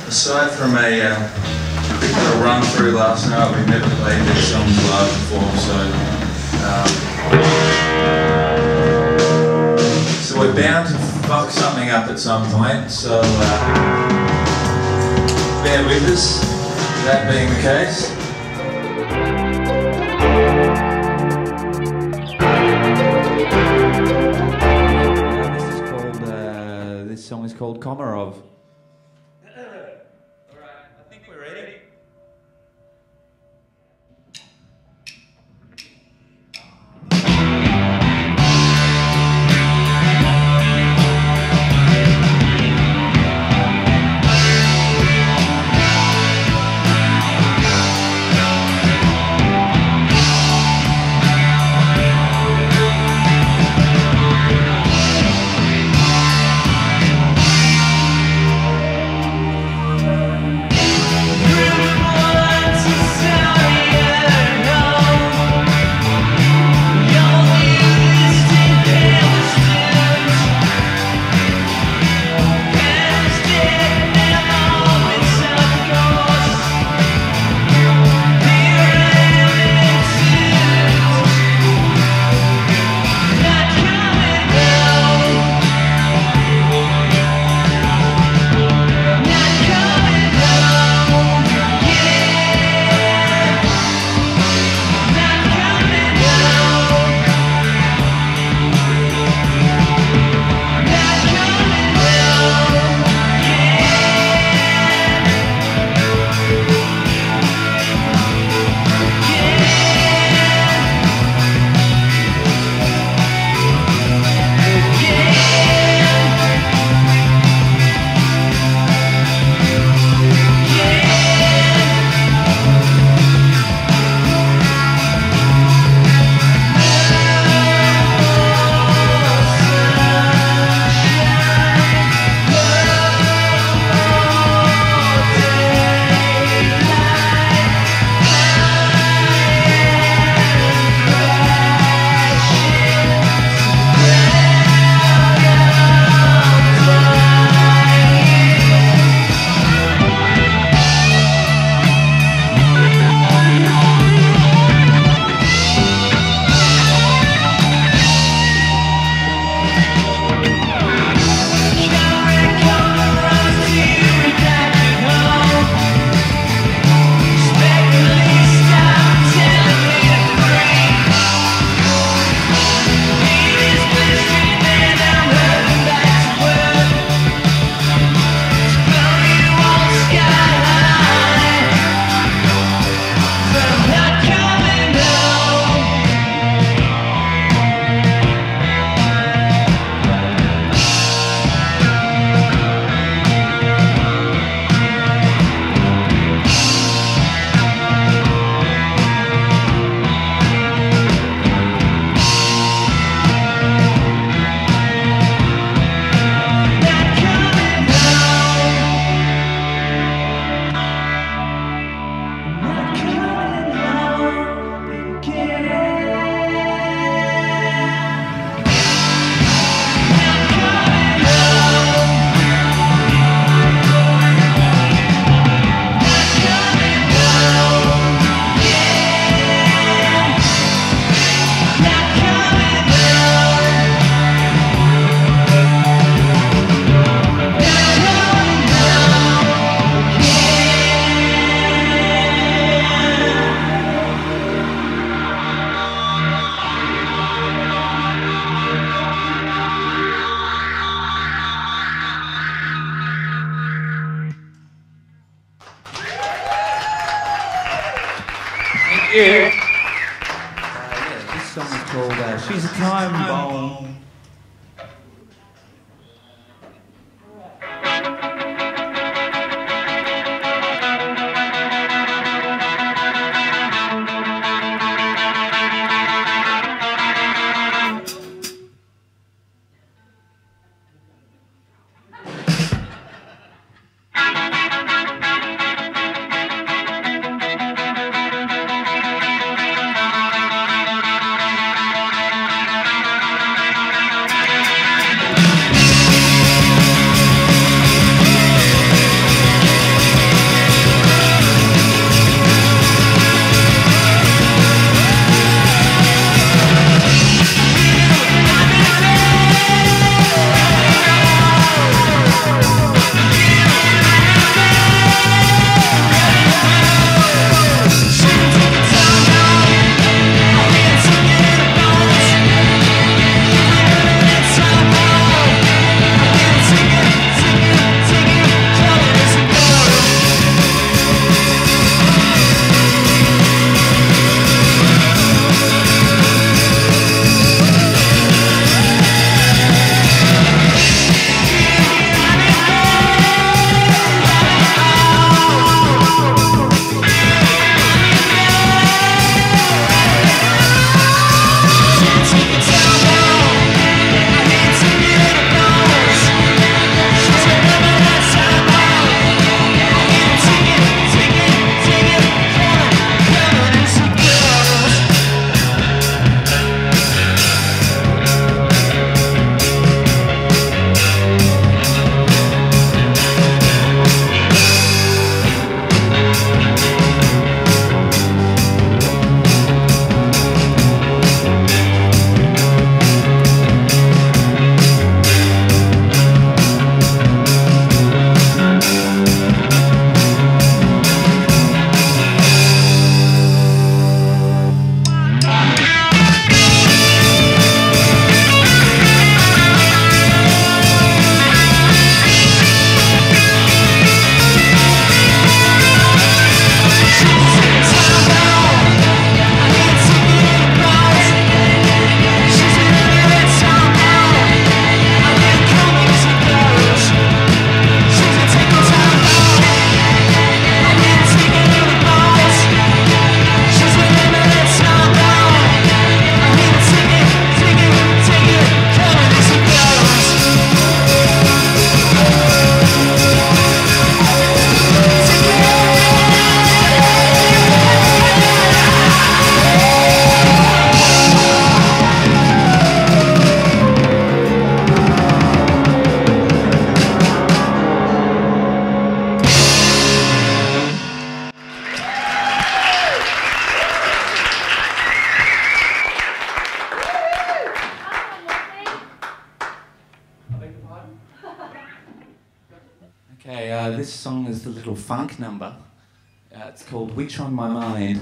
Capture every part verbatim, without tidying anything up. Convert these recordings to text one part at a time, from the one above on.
Aside from a uh, quick little run through last night, we've never played these songs live before, so um, so we're bound to fuck something up at some point. So uh, bear with us. That being the case. This is called. Uh, this song is called Komarov. Yeah. Uh, yeah, this song is called uh, She's a Time Bomb. Thank a little funk number. Uh, it's called Witch on My Mind.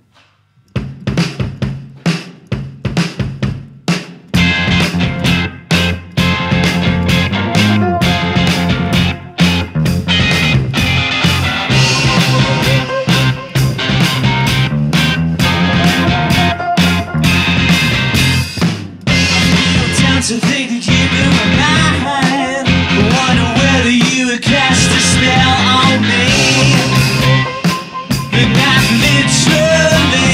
To think that you blew my mind, I wonder whether you would cast a spell on me, but not literally.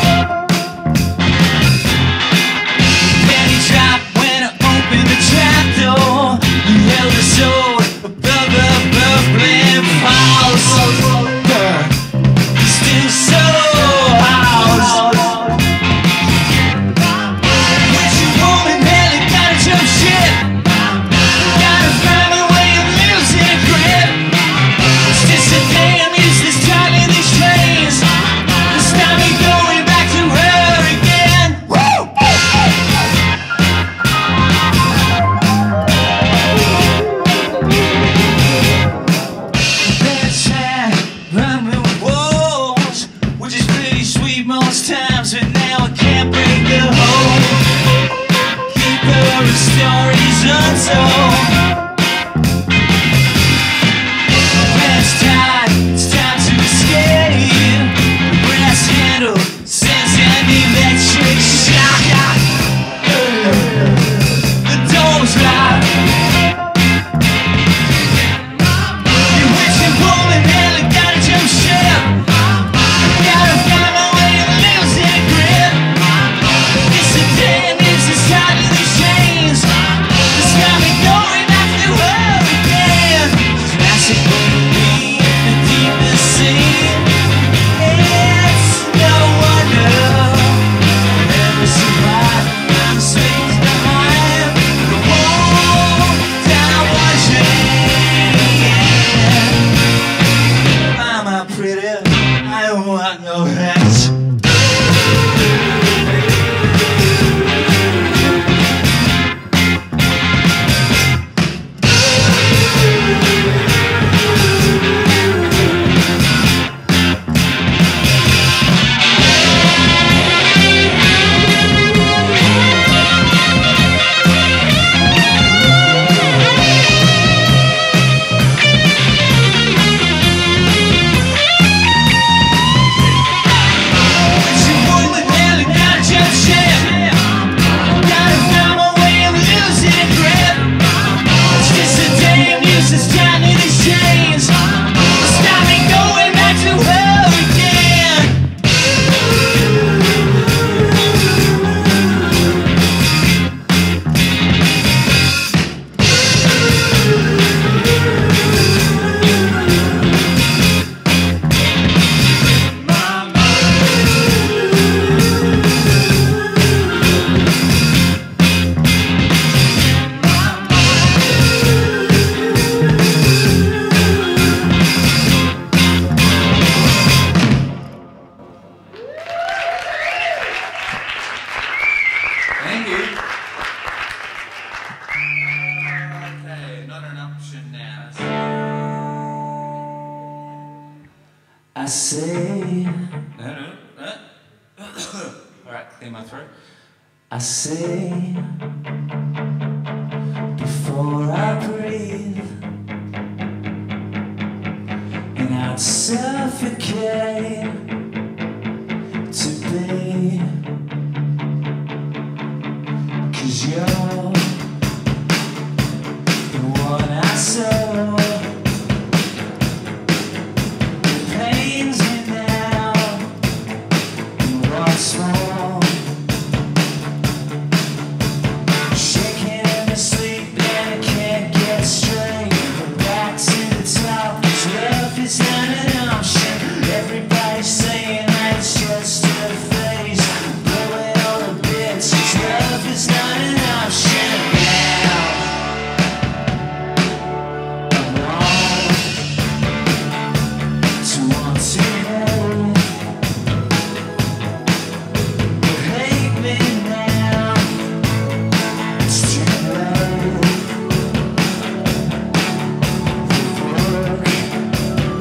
Penny dropped when I opened the trap door. You held the sword above the bubbling falls. Still so hot. Most times, but now I can't break the hold. Keeper of stories untold. When it's time, it's time to escape. Brass handle sends an electric shock. The door's locked. You're wishing, pulling, hell, I gotta jump ship. Gotta find my way to losing a grip. It's a damn news, it's tied to these chains. It's got me going back to her again. Massacre me in the deepest sea. It's no wonder I'll never survive. I'm swings behind the wall that I'm watching. Mama pretty, I don't want no hands. Thank you. Okay, not an option now. I say, No, no, no. All right, clear my throat. I say, before I breathe, and I'd suffocate to be, 'cause you're the one I saw. It pains me now, and what's more, shaking in my sleep and I can't get straight. But back to the top, 'cause love is not an option. Everybody's saying that it's just a phase, blowing all the bits. 'Cause love is not an option now. I want to want to hate, but hate me now. It's too late. The book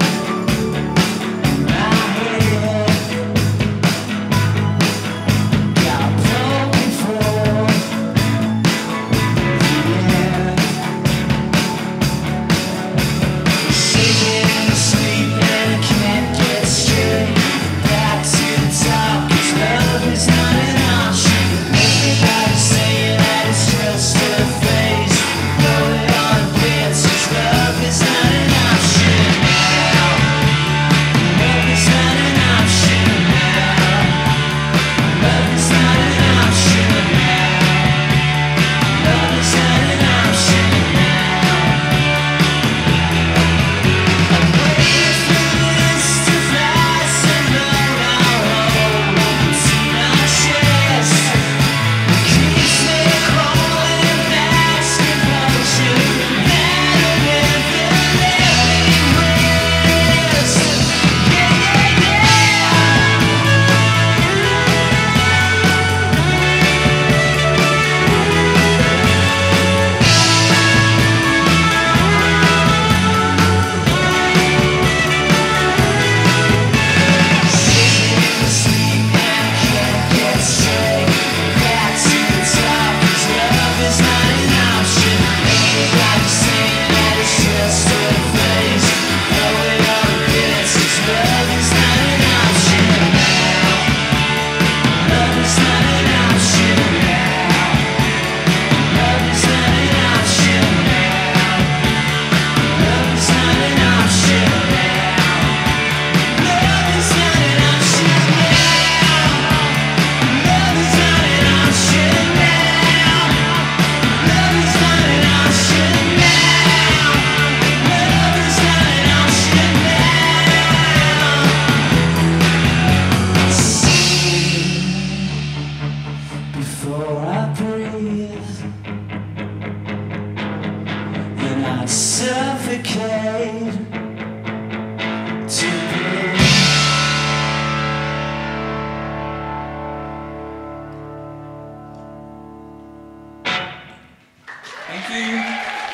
Thank you.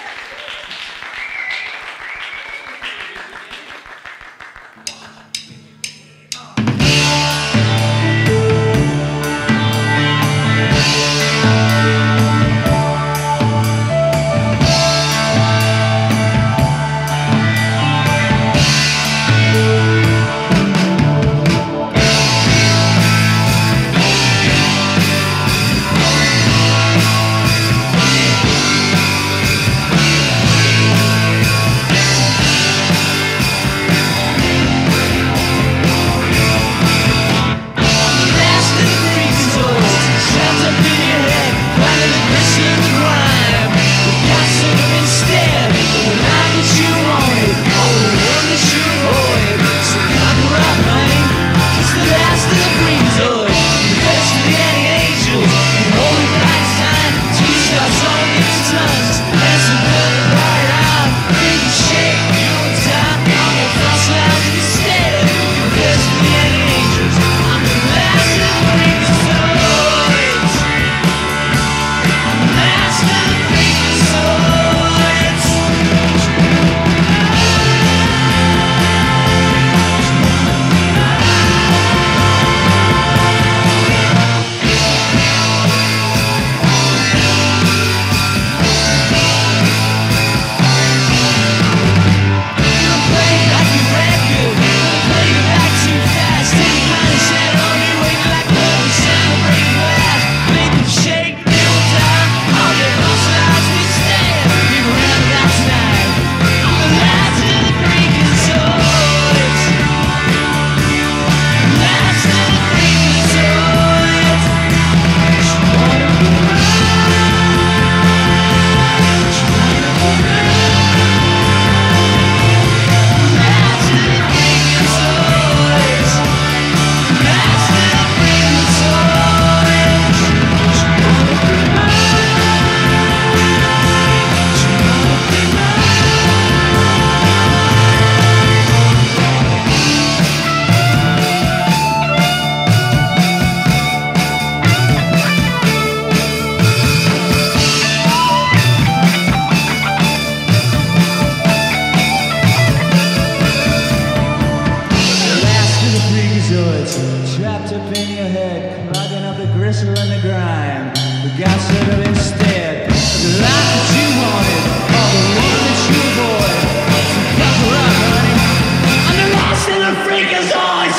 Trapped up in your head, clogging up the gristle and the grime. We got set up instead of the life that you wanted, or the one that you avoid. So cover up, honey. I'm the last of the freakazoids.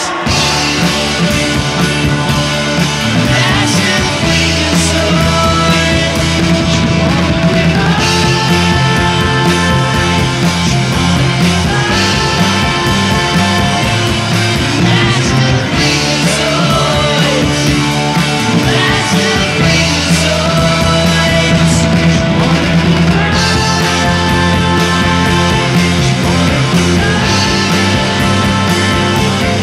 Last of the freakazoids. Last of the freakazoids. Last of the freakazoids. Wanna be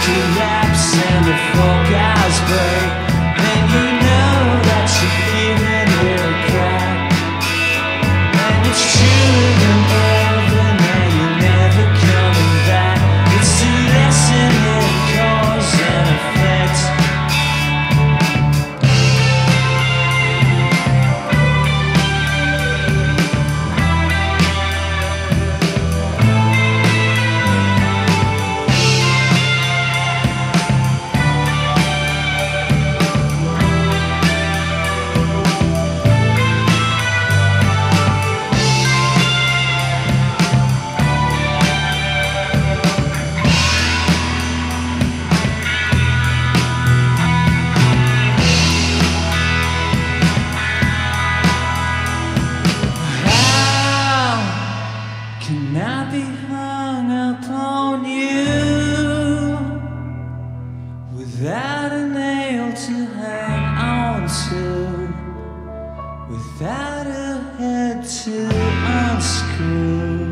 collapse and the forecast break, then you know that you're even here a crack. And it's true than ever, now you're never coming back. It's a lesson in cause and effect. Can I be hung upon you without a nail to hang on to, without a head to unscrew?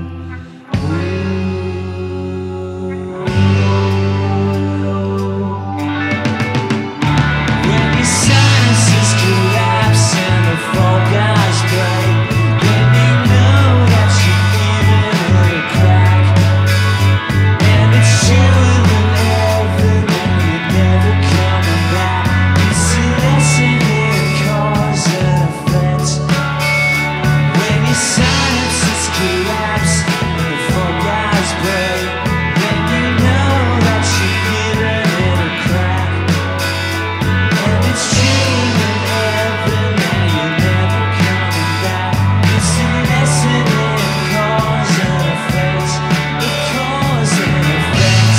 When your sinuses collapse and the fall guys break, then you know that you're even in a crack. And it's truer than ever, now you're never coming back. It's a lesson in cause and effect. When your sinuses collapse and the fall guys break, then you know that you're even in a crack. And it's true than ever, now you're never coming back. It's a lesson in cause and effect, the cause and effect.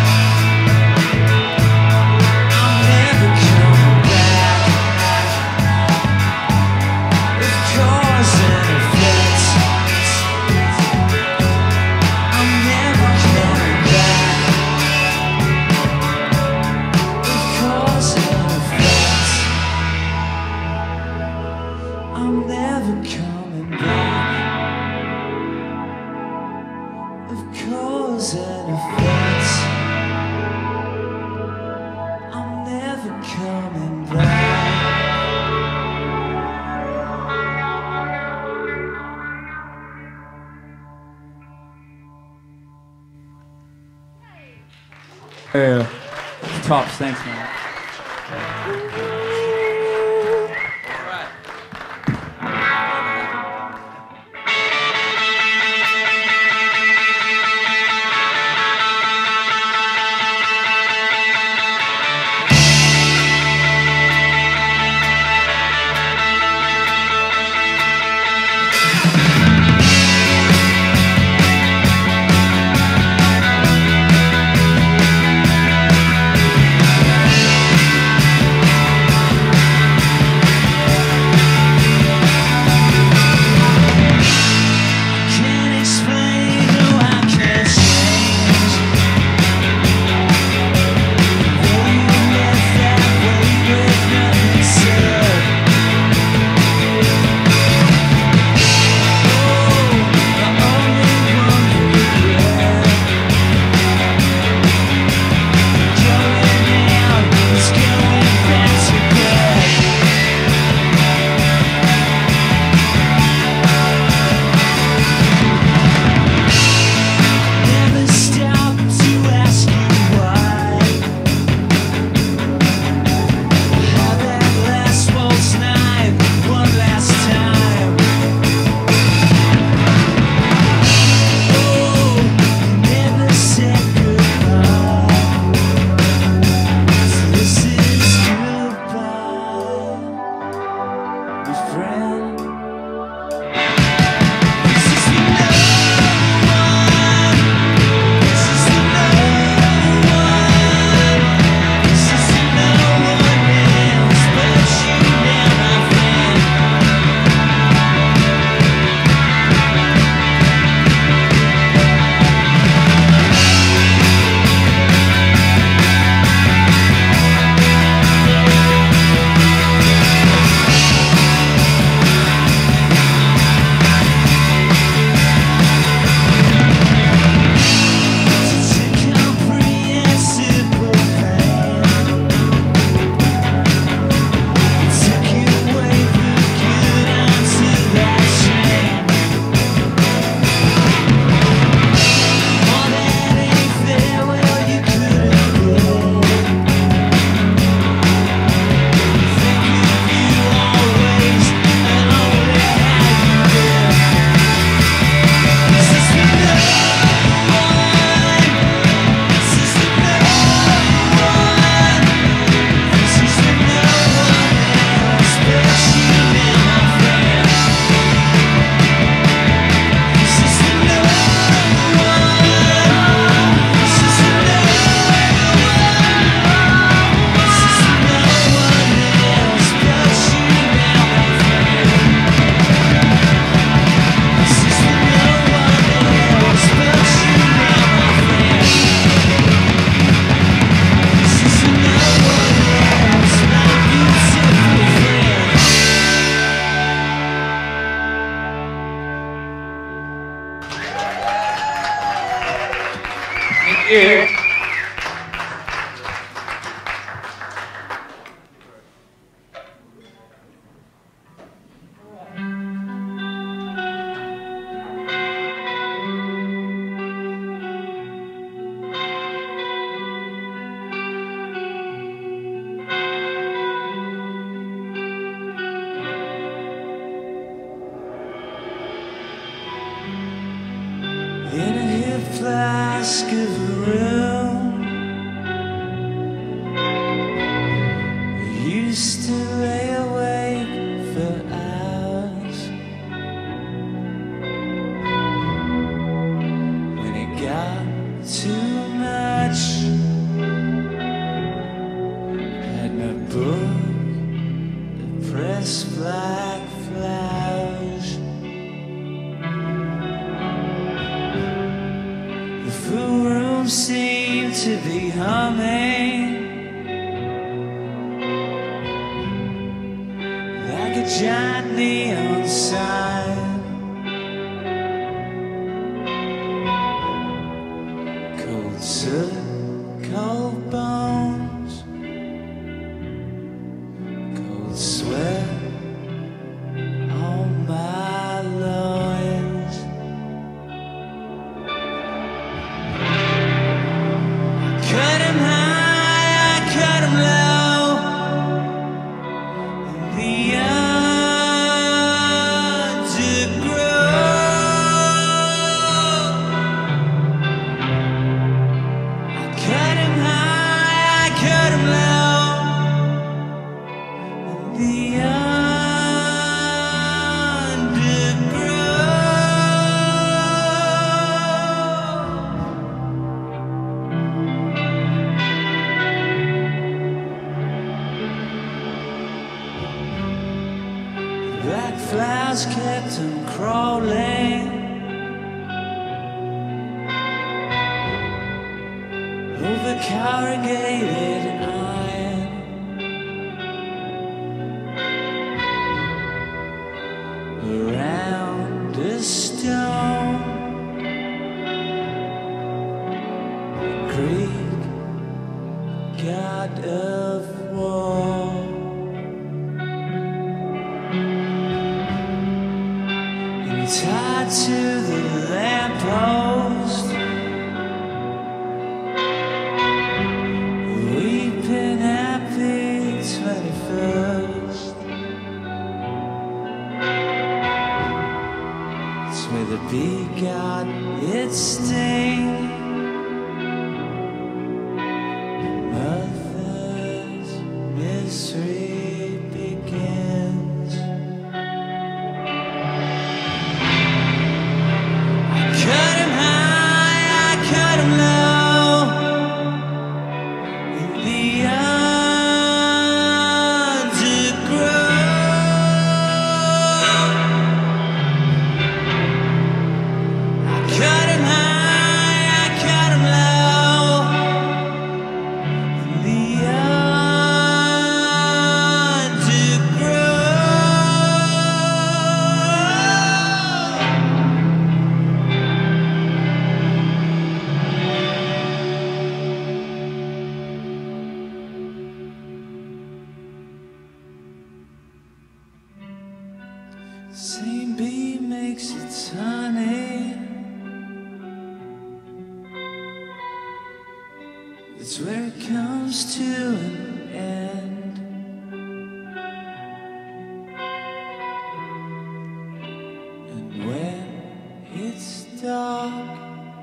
I'm never coming back. Of cause and effect. I'm never coming back. Of cause and effect. I'm never coming back. Of cause and effect. I'm never coming back. Yeah. Tops, thanks, man. I'm Yeah. In a hip flask of a room, I used to lay awake for hours. When it got too much, had my book, the pressed black flowers. The full room seemed to be humming like a giant neon sign. Cold soot, cold bones, cold sweat on my loins. Cut him high, I cut him low, in the undergrowth. I cut him high, I cut him low, in the undergrowth. Black flowers kept him crawling over corrugated iron. Around a stone, the Greek god of war. And tied to the lamppost, weeping happy twenty-first. It's where the bee got its sting. Mother's misery begins. I cut him high, I cut him low, in the undergrowth. I cut him high, I cut him low, in the undergrowth. Same bee makes its honey. It's where it comes to an end. And when it's dark,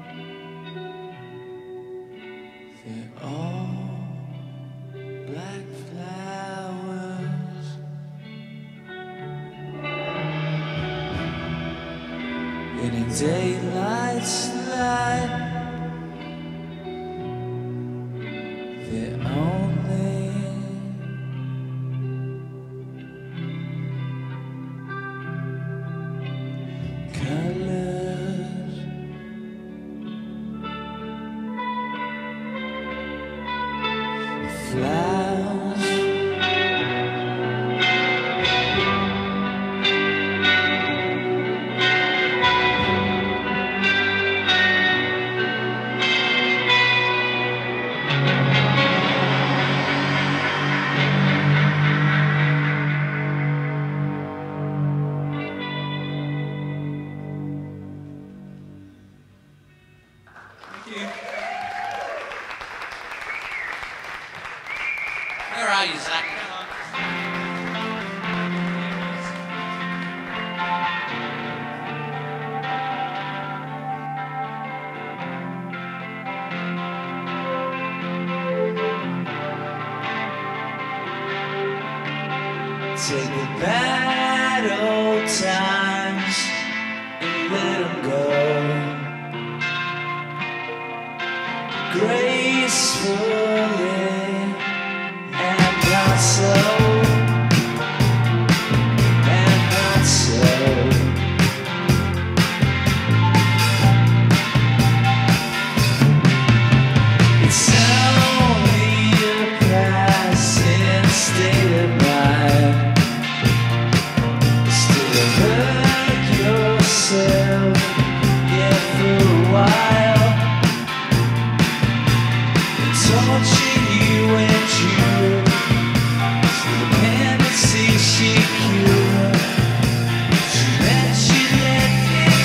they're all black flowers. And in daylight's light, they're only colors. Flowers. Where are you, Zach? Take the bad old times and let them go gracefully and not so, and not so. It's only a passing state of mind. Hurt yourself, yeah, for a while. Torture you and you, so the dependency she cured. She let you let it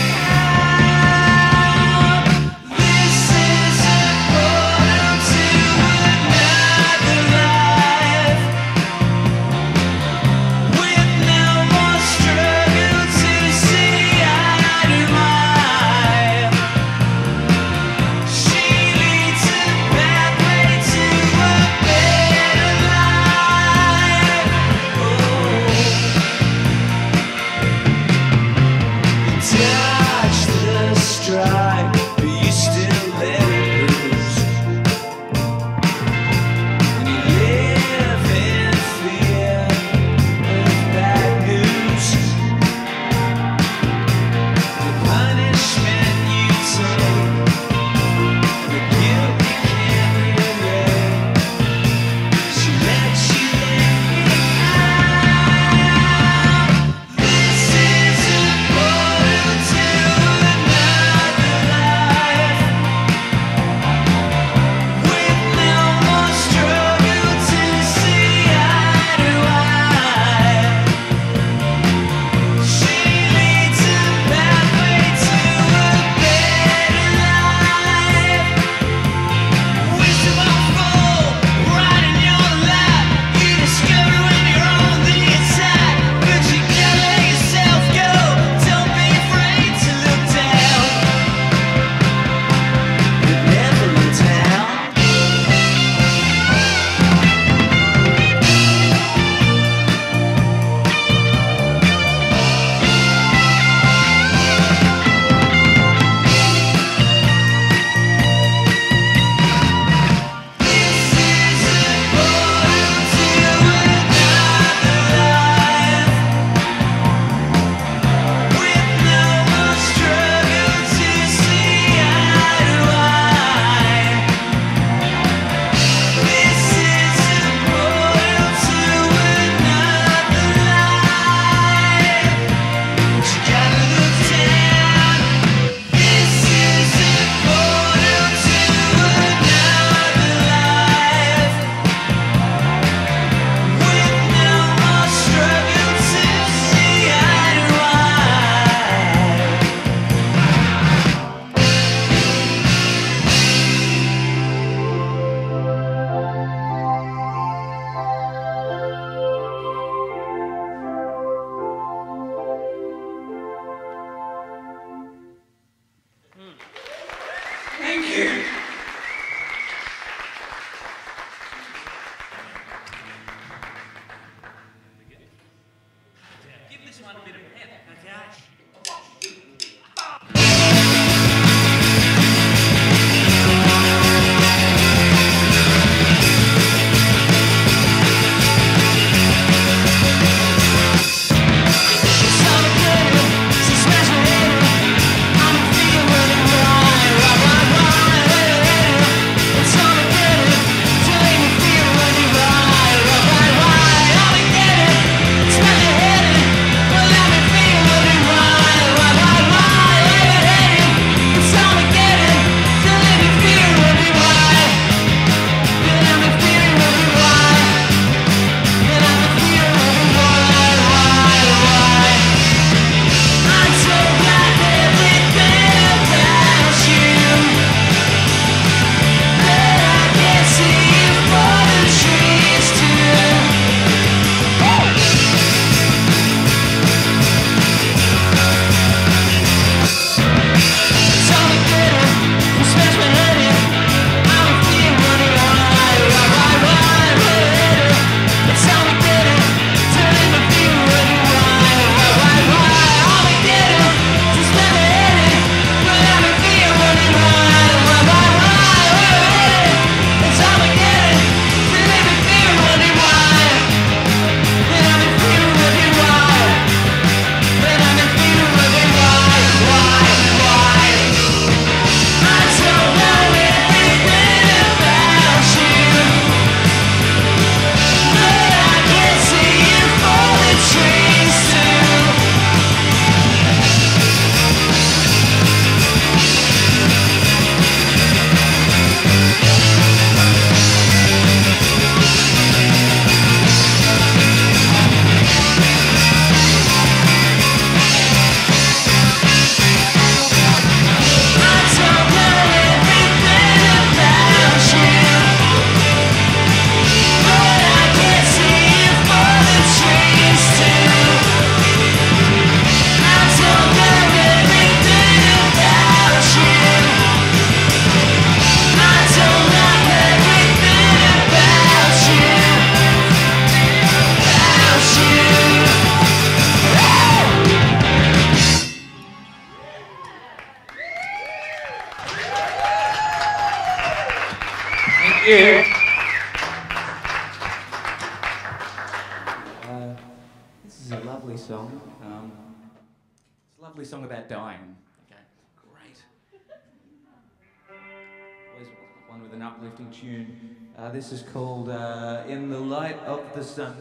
out. This is a portal to another life, with no more struggle to see eye to eye. She leads a pathway to a better life. Oh, you dodge the strike, but you still let it bruise. And you live in fear of bad news. The punishment you take, the guilt you can't relate. She lets you let it out. This is a portal to another life, with no more struggle to see eye to eye. She leads a pathway to a better life. Wisdom unfold right in your lap. You discover when you're on the inside, but you gotta let yourself go. Don't be afraid to look down, but never look down. This is a portal to another life, with no more struggle to see eye to eye. This is a portal to another life, but you gotta look down. This is a portal to another life, with no more struggle to see eye to eye. Thank you. Give this one a bit of a hit, okay? She's so good, she's special. I'm feeling right, right, right, right. Yeah. Uh, this is a lovely song. Um, it's a lovely song about dying. Okay, great. Always one with an uplifting tune. Uh, this is called uh, In the Light of the Sun.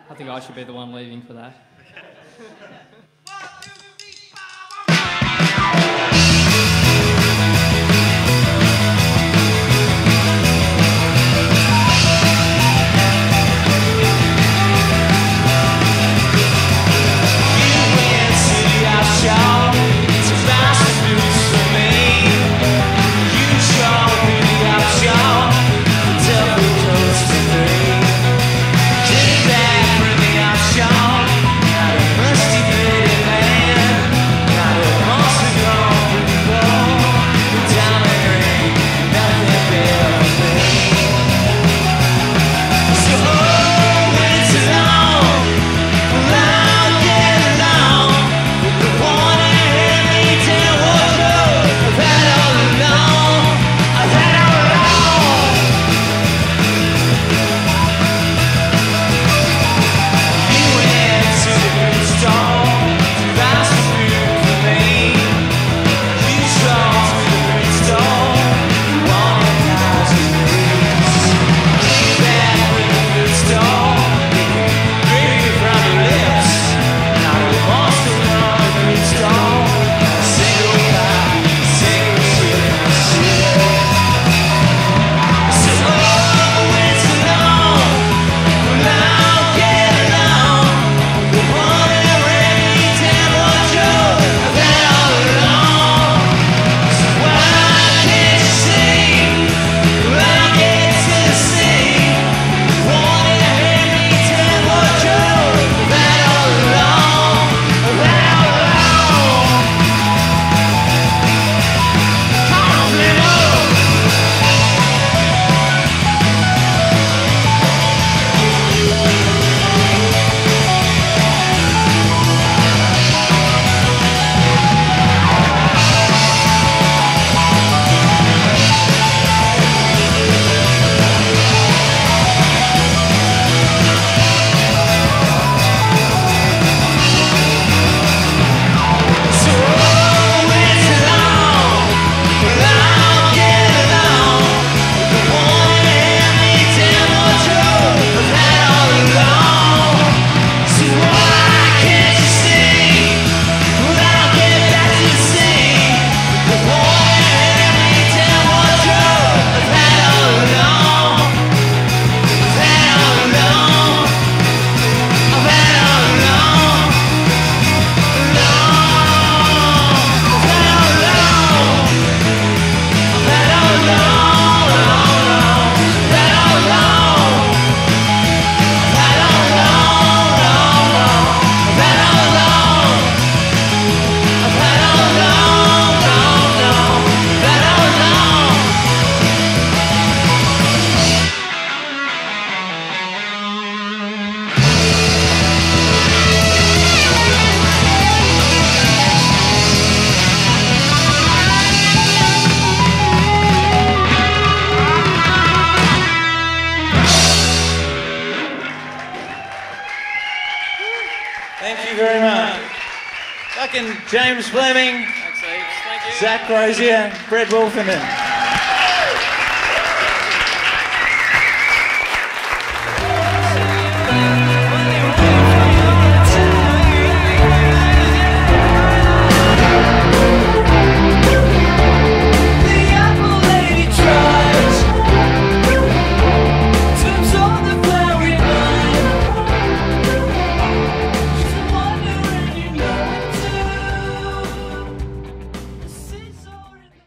I think I should be the one leaving for that. Thank you very much. Fucking James Fleming, Thanks, Eve. Thank you. Zach Crozier, Brett Wolfenden.